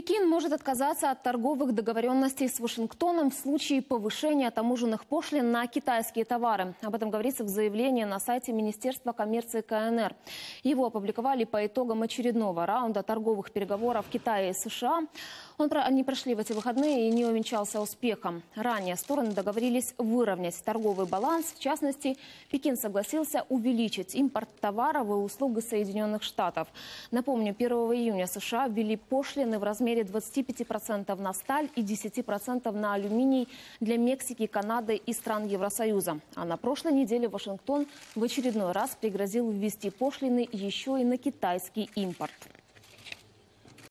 Пекин может отказаться от торговых договоренностей с Вашингтоном в случае повышения таможенных пошлин на китайские товары. Об этом говорится в заявлении на сайте Министерства коммерции КНР. Его опубликовали по итогам очередного раунда торговых переговоров Китая и США. Они прошли в эти выходные и не увенчался успехом. Ранее стороны договорились выровнять торговый баланс. В частности, Пекин согласился увеличить импорт товаров и услуг из Соединенных Штатов. Напомню, 1 июня США ввели пошлины в размере 25% на сталь и 10% на алюминий для Мексики, Канады и стран Евросоюза. А на прошлой неделе Вашингтон в очередной раз пригрозил ввести пошлины еще и на китайский импорт.